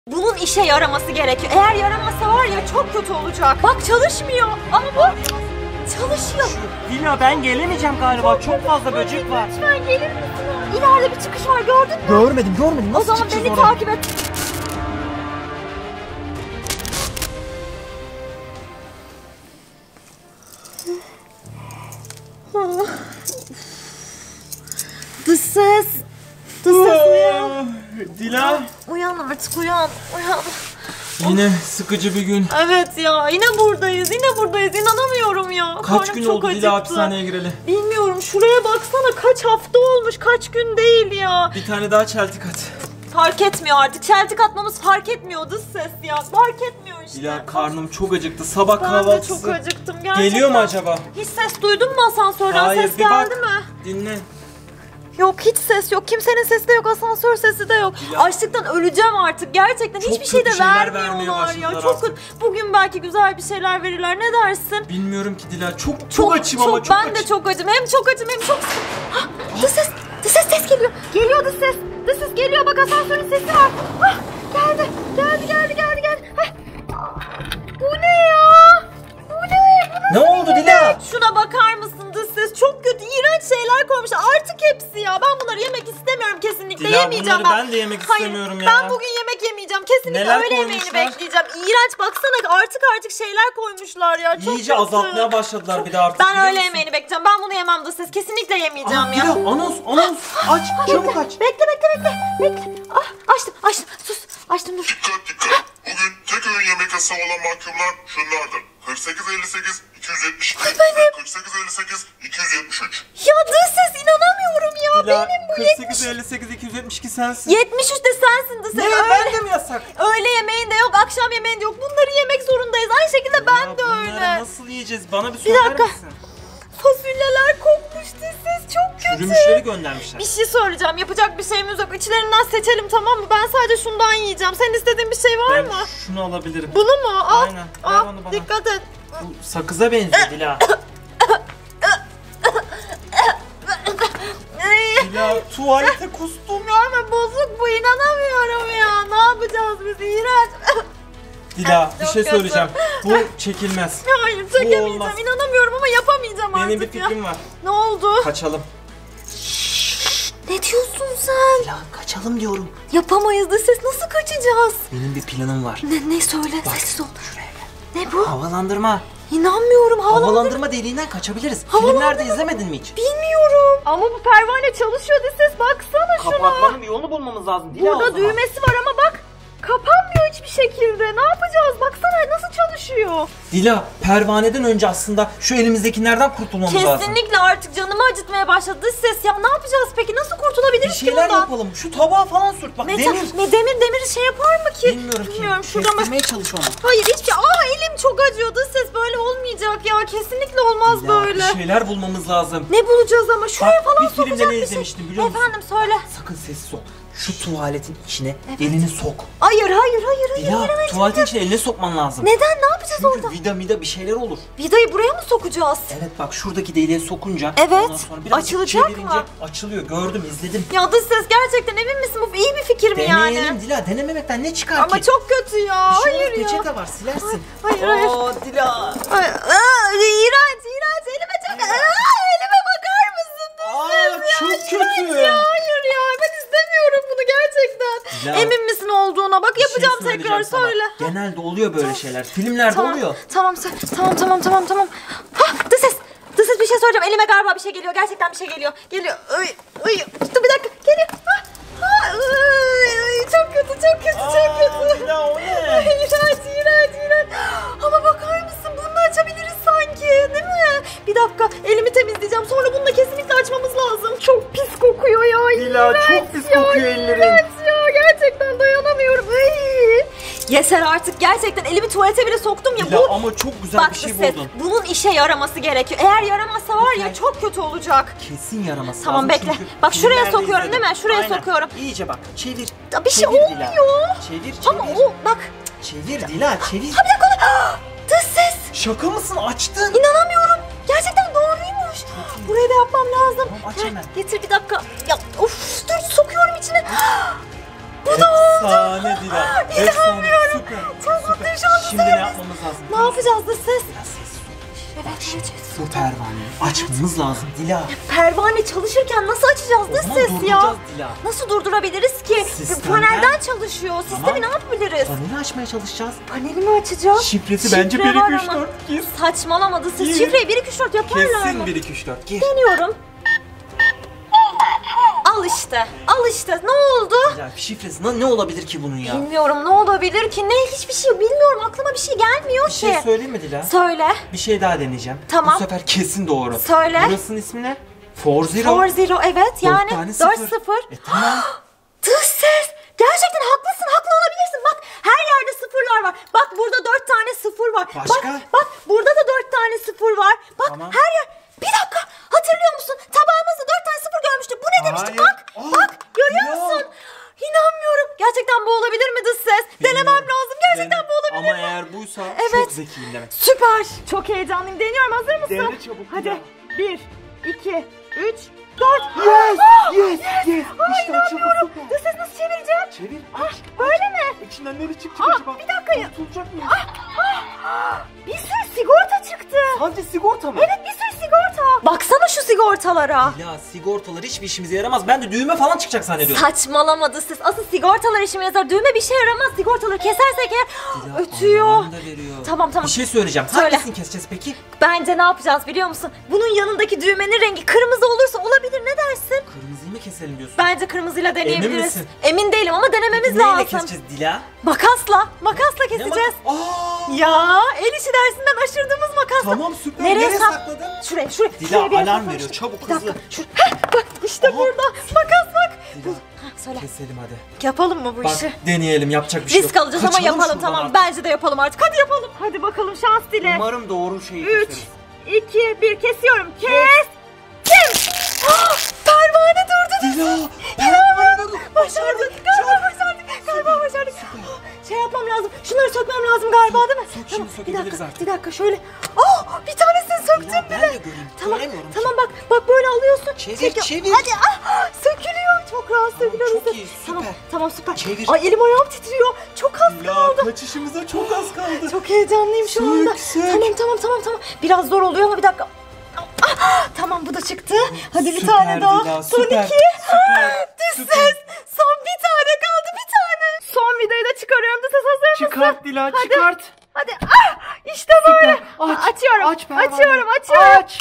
Bunun işe yaraması gerekiyor. Eğer yaramazsa var ya çok kötü olacak. Bak çalışmıyor ama bu çalışıyor. Dila ben gelemeyeceğim galiba. Çok fazla böcek var. Lütfen gelir misin? İleride bir çıkış var, gördün mü? Görmedim. O Nasıl zaman çıkacağız beni oraya? takip et. Dış ses. Uyan. Dila. Uyan artık, uyan. Yine sıkıcı bir gün. Evet ya, yine buradayız. İnanamıyorum ya. Kaç Karnım gün çok oldu acıktı. Dila hapishaneye gireli? Bilmiyorum, şuraya baksana, kaç hafta olmuş, kaç gün değil ya. Bir tane daha çeltik at. Fark etmiyor artık. Çeltik atmamız fark etmiyor dış ses ya. Fark etmiyor işte. Dila karnım çok acıktı. Sabah Ben de kahvaltısı. çok acıktım gerçekten. Geliyor mu acaba? Hiç ses duydun mu asansörden? Hayır, Ses bir bak. geldi mi? Dinle. Yok, hiç ses yok. Kimsenin sesi de yok. Asansör sesi de yok. Dila. Açlıktan öleceğim artık. Gerçekten Çok hiçbir şey de kötü şeyler vermiyorlar vermeye ya. başladılar Çok artık. kötü. Bugün belki güzel bir şeyler verirler. Ne dersin? Bilmiyorum ki Dila. Çok açım ama çok ben açım. de çok acım. Hem çok acım hem çok sıkım. Hah, dış ses geliyor. Geliyor dış ses. Dış ses geliyor. Bak, asansörün sesi var. Hah, geldi. Hah. Bu ne ya? Bu Ne oldu Dila? Şuna bakar mısın dış ses? Çok kötü, iğrenç şeyler koymuşlar. Artık hepsi ya. Ben bunları yemek istemiyorum kesinlikle. Dila, Yemeyeceğim bunları ben. ben de yemek Hayır, istemiyorum ya. Ben bugün yemek yemeyeceğim. Kesinlikle Neler öğle yemeğini koymuşlar? bekleyeceğim. İğrenç, baksana artık şeyler koymuşlar ya. Çok İyice kötü. azaltmaya başladılar bir de artık. Ben biliyor öğle musun? yemeğini bekleyeceğim. Ben bunu yemem dış ses. Kesinlikle yemeyeceğim ya. Dila anons. Aç. Çabuk aç. Bekle. Açtım. Açtım, dur. Dikkat. Bugün tek öğün yemek yasağı olan mahkumlar şunlardır. 48-58, 272 ve 48-58, 273. Ya dış ses, inanamıyorum ya. Dila Benim bu 48, 58, 272 sensin. 73 de sensin dış ses. Ne? Ben de mi yasak? Öğle yemeğinde yok, akşam yemeğinde yok. Bunları yemek zorundayız. Aynı şekilde ben de Bunları öyle. nasıl yiyeceğiz? Bana bir söyler dakika. misin? Fasulyeler kokmuş dış ses. Çok kötü. Çürümüşleri göndermişler. Bir şey söyleyeceğim. Yapacak bir şeyimiz yok. İçlerinden seçelim, tamam mı? Ben sadece şundan yiyeceğim. Senin istediğin bir şey var Ben mı? şunu alabilirim. Bunu mu? Al. Aynen. Ver Al. onu bana. Dikkat et. Bu sakıza benziyor Dila. Dila tuvalete kustum. Ama bozuk bu, inanamıyorum ya. Ne yapacağız biz? İğrenç. Dila bir Çok şey kötü. söyleyeceğim. Bu çekilmez. Hayır, çekemeyeceğim. olmaz. İnanamıyorum ama yapamayacağım Benim artık bir ya. fikrim var. Ne oldu? Kaçalım. Ne diyorsun sen? Dila kaçalım diyorum. Yapamayız da ses, nasıl kaçacağız? Benim bir planım var. Ne söyle, sessiz ol. Şuraya gel. Ne bu? Havalandırma. İnanmıyorum, Havalandırma deliğinden kaçabiliriz. Filmlerde izlemedin mi hiç? Bilmiyorum. Ama bu pervane çalışıyor da ses, baksana şuna. Kapatmanın bir yolunu bulmamız lazım. Dila o Burada zaman. düğmesi var ama bak. Kapanmıyor hiçbir şekilde. Ne yapacağız? Baksana nasıl çalışıyor. Dila pervaneden önce aslında şu elimizdekilerden kurtulmamız lazım. Kesinlikle artık canımı acıtmaya başladı dış ses ya. Ne yapacağız peki? Nasıl Bir kurtulabiliriz ki şeyler bundan? yapalım. Şu tabağa falan sürt. Bak Demir şey yapar mı ki? Bilmiyorum ki. Şuradan bak. Kestirmeye çalış onu. Hayır, hiçbir şey. Elim çok acıyor dış ses. Böyle olmayacak ya. Kesinlikle olmaz Dila, böyle. bir şeyler bulmamız lazım. Ne bulacağız ama? Şuraya Bak, falan bir filmde sokacak ne bir şey. izlemiştim biliyor musun? Efendim söyle. Sakın sessiz ol. Şu tuvaletin içine elini sok. Hayır. Dila tuvaletin içine elini sokman lazım. Neden? Ne yapacağız orada? Çünkü vida bir şeyler olur. Vidayı buraya mı sokacağız? Evet bak şuradaki deliğe sokunca Evet. ondan sonra birazcık Açılacak çevirince mı? açılıyor. Gördüm izledim. Ya dış ses, gerçekten emin misin? Bu iyi bir fikir mi yani? Deneyelim Dila, denememekten ne çıkar Ama ki? çok kötü ya. Bir şey Hayır olmaz, ya. peçete var silersin. Hayır. Dila. İğrenç. Elime çok... elime bakar mısın? Çok kötü. Hayır ya, ben istemiyorum bunu gerçekten. Ya, Emin misin olduğuna? Bak, Bir şey yapacağım tekrar, söyleyeceğim sana. söyle. Genelde oluyor böyle şeyler. Filmlerde oluyor. Tamam. Hah, dış ses bir şey söyleyeceğim. Elime galiba bir şey geliyor. Gerçekten bir şey geliyor. Dur bir dakika. Geliyor. Çok kötü. Dila o ne? İğrenç. Ama bakar mısın? Bunu da açabiliriz sanki. Değil mi? Bir dakika. Elimi temizleyeceğim. Sonra bunu da kesinlikle açmamız lazım. Çok pis kokuyor ya. Dila İğrenç çok pis ya, kokuyor ellerin. İğrenç ya. Gerçekten dayanamıyorum. Yeter artık. Gerçekten elimi tuvalete bile soktum ya. Dila ama çok güzel Bak bir şey ses, buldun. bunun işe yaraması gerekiyor. Eğer yaramazsa var ya çok kötü olacak. Kesin yaraması Tamam, lazım. bekle. Çünkü Bak, şuraya filmlerde sokuyorum izledim. değil mi? Şuraya Aynen. sokuyorum. İyice bak. Çevir. Ya bir şey Çevir Dila. olmuyor. Çevir. Ama o bak. Çevir Dila çevir. Bir dakika. Dış ses. Şaka mısın? Açtın. İnanamıyorum. Gerçekten doğruymuş. Burayı da yapmam lazım. Tamam, aç hemen. Getir bir dakika. Ya of, dur sokuyorum içine. Bu Bu da oldu. Efsane Dila. Efsane. İnanmıyorum. Süper. Çok mutluyum şu anda. Şimdi ne yapmamız lazım? Ne yapacağız da ses? Biraz sessiz ol. Evet. Bu pervaneyi açmamız lazım Dila. Pervane çalışırken nasıl açacağız O da zaman ses ya? durduracağız Dila. Nasıl durdurabiliriz ki? Sistemden- Panelden çalışıyor. Sistemi Tamam. ne yapabiliriz? Paneli açmaya çalışacağız. Paneli mi açacağız? Şifresi bence Şifre 1 2 var 3 ama. 4 gir. Saçmalamadı siz. Gir. Şifreyi 1 2 3 4 yaparlar Kesin mı? 1 2 3 4 gir. Deniyorum. Al işte. Al işte. Ne oldu? Dila şifresi ne olabilir ki bunun ya? Bilmiyorum ne olabilir ki? Ne? Hiçbir şey bilmiyorum. Aklıma bir şey gelmiyor Bir şey ki. söyleyeyim mi Dila? Söyle. Bir şey daha deneyeceğim. Tamam. Bu sefer kesin doğru. Söyle. Burasının ismi ne? 40. 4-0 evet yani 4-0. Tamam. Dış ses. Gerçekten haklısın. Haklı olabilirsin. Bak her yerde sıfırlar var. Bak burada 4 tane sıfır var. Başka? Bak burada da 4 tane sıfır var. Bak Tamam. her yer. Bir dakika. Hatırlıyor musun? Tabağımızda 4 tane sıfır görmüştük. Bu ne demiştik? Hayır. Bak. Aa, Bak. Görüyor ya. musun? İnanmıyorum. Gerçekten bu olabilir mi dış ses? Denemem lazım. Gerçekten bu olabilir Ama mi? eğer buysa Evet. çok zekiyim demek. Süper. Çok heyecanlıyım. Deniyorum. Hazır mısın? Dene çabuk Hadi. ya. 1, 2, 3, 4. Yes, yes. Ay İşte inanmıyorum. açıldı. Dur ses nasıl çevireceğim? Çevir. Böyle mi? İçinden ne çıkacak Aa, acaba? bir dakika ya. Kurtulacak mıyız? Bir sürü sigorta çıktı. Sadece sigorta mı? Evet bir sürü sigorta. Baksana şu sigortalara. Ya sigortalar hiçbir işimize yaramaz. Ben de düğme falan çıkacak zannediyorum. Saçmalamadı siz. Asıl sigortalar işime yazar. Düğme bir şey yaramaz. Sigortaları kesersek eğer Dila, ötüyor. Allah'ım da veriyor. Tamam. Bir şey söyleyeceğim. Söyle. Hangisini keseceğiz peki? Bence ne yapacağız biliyor musun? Bunun yanındaki düğmenin rengi kırmızı olursa olabilir. Ne dersin? Kırmızıyı mı keselim diyorsun? Bence kırmızıyla deneyebiliriz. Emin misin? Emin değilim ama denememiz Neyle lazım. keseceğiz Dila? Makasla Ne keseceğiz. bak- Aa! Ya el işi dersinden aşırdığımız makasla. Tamam süper. Nereye Nereye sak- sakladın? Şuraya. Dila, şuraya bir yere alarm saklamıştım. veriyor. Çabuk, Bir dakika. hızlı. Bak işte Aha. burada. Makas bak. Dila, Söyle. keselim hadi. Yapalım mı bu Bak işi? deneyelim, yapacak bir şey yok. Risk alacağız ama Kaçalım yapalım şuradan tamam. artık. Bence de yapalım artık. Hadi yapalım. Hadi bakalım şans dile. Umarım doğru şeyi 3, keseriz. 2, 1 kesiyorum. Kestim. Pervane durdu. Dila! İnanamıyorum. Başardık. Galiba başardık. Şey yapmam lazım. Şunları sökmem lazım galiba değil mi? Sök, şimdi sökebiliriz artık. Bir dakika şöyle. Bir tanesini söktüm Dila, ben bile. de göreyim. Tamam, Göremiyorum. tamam bak böyle alıyorsun. Çevir, çevir. Hadi sökülüyor. Çok rahat sökülüyor. çok iyi, süper. Tamam süper. Çevir. Ay elim ayağım titriyor. Çok az Ya kaldı. kaçışımıza çok az kaldı. Çok heyecanlıyım şu anda. Sök. Tamam. Biraz zor oluyor ama bir dakika. Tamam bu da çıktı. Hadi bir Süper tane daha. Dila, Son süper, iki. süper, Düz süper. ses. Son bir tane kaldı bir tane. Son vidayı da çıkarıyorum. Düz ses hazır mısın? Çıkart Dila, Hadi. çıkart. Hadi. İşte böyle. Aç, Açıyorum. aç pervaneyi. Açıyorum. Aç.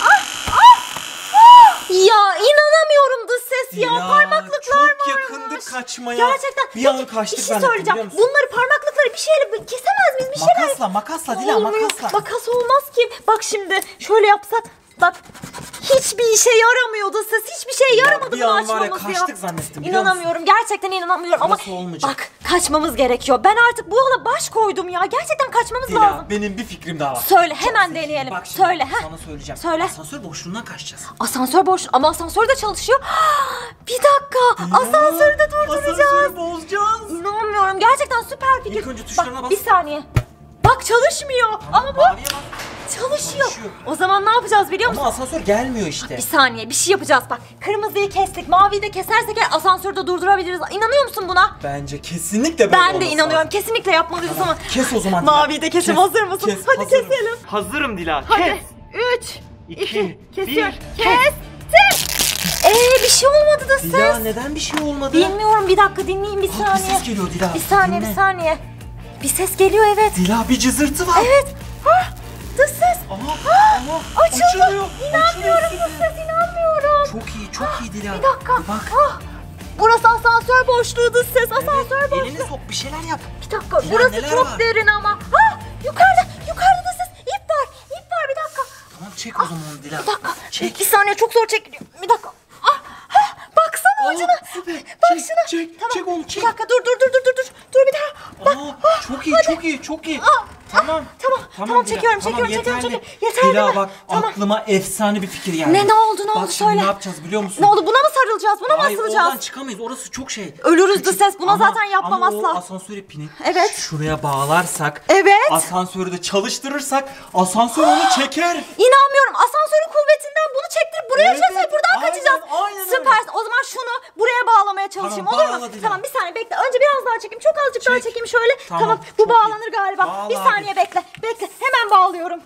Ya inanamıyorum dış ses ya. Dila, Parmaklıklar varmış. çok yakındık kaçmaya. Gerçekten. Bir Peki, an kaçtık bir şey zannettim, söyleyeceğim. biliyor musun? Bunları parmaklıkları bir şeyle kesemez miyiz? Bir şeyler. Makasla Dila, Olmuyor. makasla. Makas olmaz ki. Bak şimdi şöyle yapsak. Bak hiçbir işe yaramıyordu ses. Hiçbir şey yaramadı bir bunu an var ya, açmamız kaçtık zannettim, biliyor İnanamıyorum. Gerçekten inanamıyorum. Ama Nasıl olmayacak? bak kaçmamız gerekiyor. Ben artık bu yola baş koydum ya. Gerçekten kaçmamız Dila, lazım. benim bir fikrim daha var. Söyle Çok hemen zekiyim. deneyelim. Bak şimdi Söyle ha. sana söyleyeceğim. Söyle. Asansör boşluğundan kaçacağız. Asansör boş ama asansör de çalışıyor. Bir dakika. Asansörü de durduracağız. Asansörü bozacağız. İnanmıyorum. Gerçekten süper fikir. İlk önce tuşlarına bas. Bir saniye. Bak çalışmıyor. Ama bu Maviye bak. çalışıyor. Çalışıyor. O zaman ne yapacağız biliyor musun? Ama asansör gelmiyor işte. Bir saniye bir şey yapacağız bak. Kırmızıyı kestik. Maviyi de kesersek eğer asansörü de durdurabiliriz. İnanıyor musun buna? Bence kesinlikle böyle Ben de olması inanıyorum. lazım. Kesinlikle yapmalıyız ama. Kes o zaman Dila. Maviyi de kesim. Kes, Hazır mısın? kes, Hadi hazırım. keselim. Hazırım Dila. Hadi. 3, İki, 2, kesiyorum. bir, Kestim. Bir şey olmadı da Dila ses. neden bir şey olmadı? Bilmiyorum bir dakika dinleyin bir Bir saniye. ses geliyor Dila. Bir saniye Dinle. bir saniye. Bir ses geliyor evet. Dila bir cızırtı var. Evet. Dış ses. Aha, Açıldı. açılıyor. İnanmıyorum Açılıyor. dış ses inanmıyorum. Çok iyi Dila. Bir dakika. Bak. Burası asansör boşluğu dış ses. Asansör boşluğu. Elini sok bir şeyler yap. Bir dakika Dila, burası neler çok var? derin ama. Yukarıda dış ses. İp var. Bir dakika. Tamam çek o zaman onu Dila. Bir dakika. Çek. Bir saniye çok zor çekiliyor. Bir dakika. Baksana ucuna. Süper. Bak Çek, şuna. çek, Tamam. çek onu, çek. Bir dakika dur. Dur bir daha. Bak. Çok iyi. Tamam, çekiyorum. Yeterli. Yeter Dila değil mi? bak Tamam. aklıma efsane bir fikir geldi. Ne oldu Bak şimdi söyle. ne yapacağız biliyor musun? Ne oldu, buna mı sarılacağız, buna mı Hayır, asılacağız? oradan çıkamayız, orası çok şey. Ölürüz de ses, buna Ama- zaten yapmam ama asla. o asansör ipini Evet. şuraya bağlarsak, Evet. asansörü de çalıştırırsak asansör onu çeker. İnanmıyorum, asansörün kuvvetinden bunu çektirip buraya Evet, çekmek, buradan aynen, kaçacağız. aynen öyle. Süpersin. O zaman şunu buraya bağlamaya çalışayım, Tamam, olur mu? bağla Dila. Tamam, bir saniye bekle. Önce biraz daha çekeyim, çok azıcık daha Çek. çekeyim şöyle. Tamam, Tamam, çok bu iyi. bağlanır galiba. Bağla Bir saniye abi. bekle. Hemen bağlıyorum.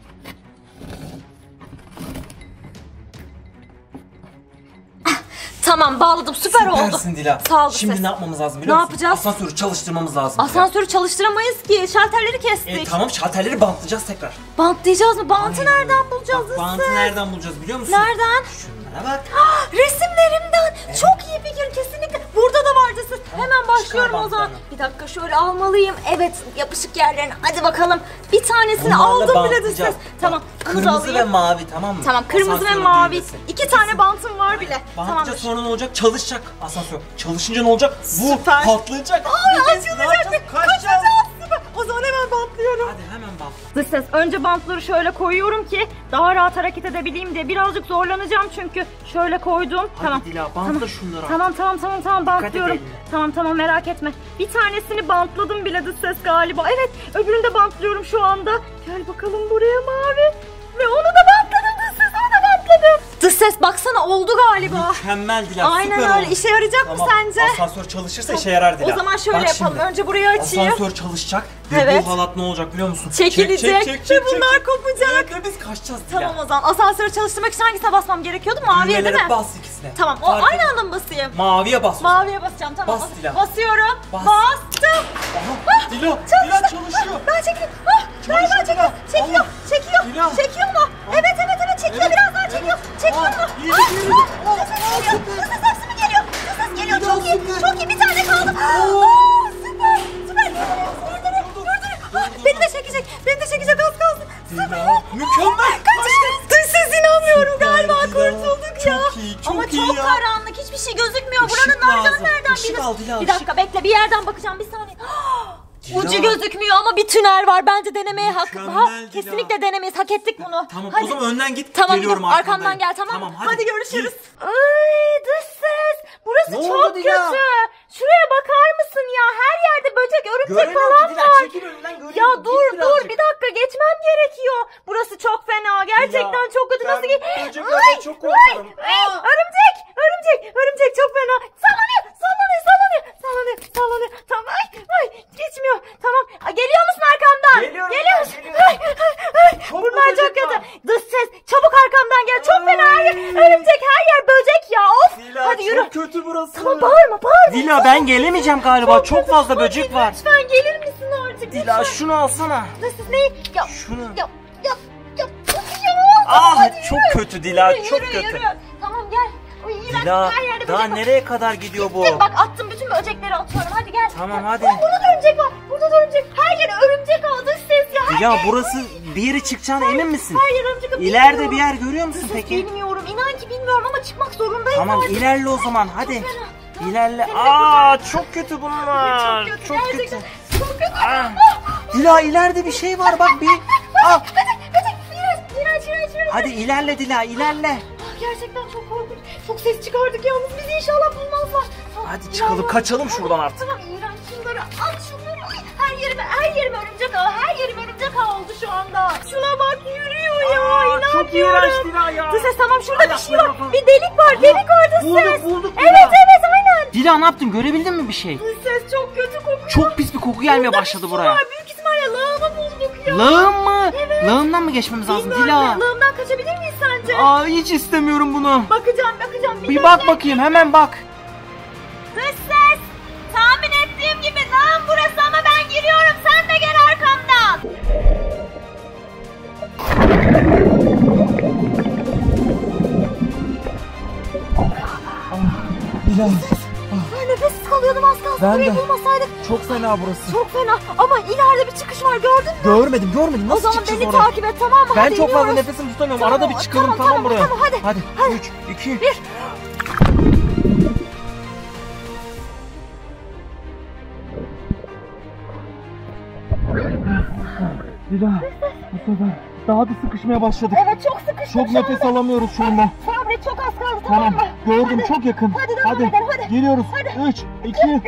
Tamam, bağladım, süper oldu. Süpersin Dila. Sağ ol Şimdi ses. ne yapmamız lazım biliyor Ne musun? yapacağız? Asansörü çalıştırmamız lazım. Dila. Asansörü çalıştıramayız ki, şalterleri kestik. Tamam, şalterleri bantlayacağız tekrar. Bantlayacağız mı? Bantı Aynen. nereden bulacağız? Bak, bantı Ses? nereden bulacağız biliyor musun? Nereden? Şunlara bak. Resimlerimden. Çok iyi fikir, kesinlikle. Burada da vardı siz. Hemen başlıyorum çıkar o zaman. bantlarını. Bir dakika, şöyle almalıyım. Evet, yapışık yerlerini. Hadi bakalım. Bir tanesini Bunlarla aldım bile bantlayacağız. siz. Tamam, Bak, bunu da kırmızı ve alayım. mavi, tamam mı? Tamam, kırmızı ve Asansörün mavi. düğmesi. 2 tane bantım var bile. Bantlayacağız, Tamamdır. sonra ne olacak? Çalışacak asansör. Çalışınca ne olacak? Bu Süper. patlayacak. Ay, Biz ne açılacak. yapacağız? Kaçacağız. Süper. O zaman hemen bantlıyorum. Hadi hemen bant. Dış ses, önce bantları şöyle koyuyorum ki daha rahat hareket edebileyim diye. Birazcık zorlanacağım çünkü. Şöyle koydum. Hadi Tamam. Dila, bantla şunları. Tamam bantlıyorum. edelim. Tamam merak etme. Bir tanesini bantladım bile dış ses galiba. Evet, öbürünü de bantlıyorum şu anda. Gel bakalım buraya mavi. Ve onu da bantladım dış ses, onu da bantladım. Dış ses baksana, oldu galiba. Mükemmel Dila, Aynen süper öyle. oldu. İşe yarayacak mı Tamam, sence? asansör çalışırsa işe yarar Dila. O zaman şöyle Bak yapalım. şimdi, Önce burayı açayım. asansör çalışacak ve Evet. bu halat ne olacak biliyor musun? Çekilecek ve bunlar kopacak. Evet, ve biz kaçacağız Dila. Tamam, o zaman asansörü çalıştırmak için hangisine basmam gerekiyordu? Maviye değil Düğmelere mi? bas ikisine. Tamam, o Fark aynı etmez. anda mı basayım? Maviye bas. Maviye basacağım, tamam. Bas Dila. Basıyorum. Bas. Bastım. Aha, Dila çalışıyor. Ben çekeyim. Galiba Çalışıyor çekiyor. Dila. Çekiyor. Allah. Çekiyor. Dila. Çekiyor mu? Evet çekiyor. Evet. Biraz daha çekiyor. Çekiyor mu? İyi, iyi. Ses hepsi mi geliyor? Ses geliyor. Dila, Çok iyi. süper. Çok iyi. Bir tane kaldı. Süper. Beni de çekecek. Az kalsın. Dila, mükemmel. Dış ses, inanmıyorum. Süper Galiba Dila. kurtulduk ya. Çok iyi, çok Ama iyi çok ya. karanlık. Hiçbir şey gözükmüyor. Işık Buranın narcanı lazım. nereden Işık biliyorsun? al Dila, Bir dakika bekle. Bir yerden bakacağım. Bir saniye. Dila. Ucu gözükmüyor ama bir tünel var. Bence denemeye hakkı. Mükemmel Dila. Kesinlikle denemeyiz. Hak ettik bunu. Tamam, Hadi. o zaman önden git. Tamam, Geliyorum gidiyorum. arkandayım. Arkamdan gel, tamam mı? Hadi görüşürüz. Git. Ay dış ses. Burası Ne çok oldu Dila? kötü. Şuraya bakar mısın ya? Her yerde böcek, örümcek Göremiyorum falan ki Dila, var. çekil önünden, göremiyorum. Ya Git dur birazcık. bir dakika, geçmem gerekiyor. Burası çok fena. Gerçekten Dila, çok kötü. ben Nasıl ki? böceklerden çok korkarım. Örümcek çok fena. Sallanıyor. Tamam. Ay, geçmiyor. Tamam. Geliyor musun arkamdan? Geliyorum, Geliyor musun? geliyorum. Çok Bunlar böcek çok kötü. var. Dış ses, çabuk arkamdan gel. Çok fena her yer. Örümcek, her yer böcek ya. Of. Dila, Hadi yürü. çok kötü burası. Tamam, bağırma. Dila, ben gelemeyeceğim galiba. Çok kötü. fazla Hadi böcek var. Lütfen gelir misin artık? Dila, lütfen. şunu alsana. Dış ses ne? Ya. Şunu. Ya. Ah, Hadi çok yürü. kötü Dila, Yürü, çok yürü, kötü. yürü. Tamam gel. Ay, iğrenç, Dila, her yerde daha böcek var. nereye kadar gidiyor bu? Gittim, bak attım, bütün böcekleri atıyorum. Hadi gel. Tamam, Gel. hadi. Ay, burada da örümcek var. Her yer örümcek ağı, dış ses ya. Her Dila, yer- burası bir yere çıkacağına emin misin? Her yer örümcek ağı. İleride Bilmiyorum. bir yer görüyor musun Dış ses peki? bilmiyorum. İnan ki bilmiyorum ama çıkmak zorundayım. Tamam, artık. ilerle o zaman, hadi. fena. Tamam, İlerle. seni de Aa, çok kötü bunlar. Çok kötü. Çok kötü. Gerçekten çok kötü. Ah. Dila, ileride bir şey var, bak bir. Ah. İğrenç. Hadi ilerle Dila, ilerle. Gerçekten çok korkunç. Çok ses çıkardık yalnız, bizi inşallah bulmazlar. Tamam, Hadi çıkalım, ilerle. kaçalım şuradan artık. Tamam, iğrenç, şunları at şunları. Ay, her yerim örümcek ağı. Her yerim örümcek ağı oldu şu anda. Şuna bak, yürüyor ya. Aa, çok inanmıyorum. iğrenç Dila ya. Dış ses, tamam, şurada bir şey var. Ayaklarına bak. Bir delik var. Delik var dış ses. Bulduk Evet aynen. Dila, ne yaptın? Görebildin mi bir şey? Dış ses çok kötü kokuyor. Çok pis bir koku gelmeye Burada bir başladı su buraya. var. Büyük ihtimalle lağımı bulduk ya. Lağım mı? Evet. Lağımdan mı geçmemiz lazım Bilmiyorum, Dila? lağımdan kaçabilir miyiz sence? Aa, hiç istemiyorum bunu. Bakacağım. Bir bak bakayım, hemen bak. Dış ses. Tahmin ettiğim gibi lağım burası ama ben giriyorum. Sen de gel arkamdan. Dila, Ay, nefessiz kalıyordum az kalsın. Ben Burayı de. bulmasaydık. çok fena burası. Çok fena ama ileride bir çıkış var, gördün mü? Görmedim. O Nasıl zaman çıkacağız beni oraya? takip et, tamam mı? Ben Hadi çok fazla iniyoruz. nefesimi tutamıyorum. Tamam, Arada bir çıkalım, tamam buraya. Tamam, hadi. 3, 2, 1. Dila, bu sefer daha da sıkışmaya başladık. Evet, çok sıkıştık. Çok nefes alamıyoruz şu anda. Sabret, çok az kaldı, tamam mı? Gördüm, Hadi. çok yakın. Hadi devam edelim, hadi. Geliyoruz. Hadi. 3, 2.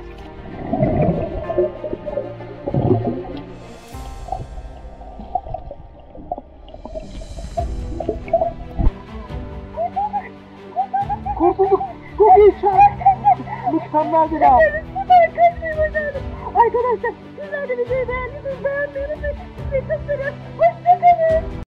Kurtulduk. Çok iyi şu an. Mükemmel Dila. Süper, kaçmayı başardık. Arkadaşlar, sizler de videoyu beğendiyseniz beğenmeyi unutmayın. Sizi çok seviyorum.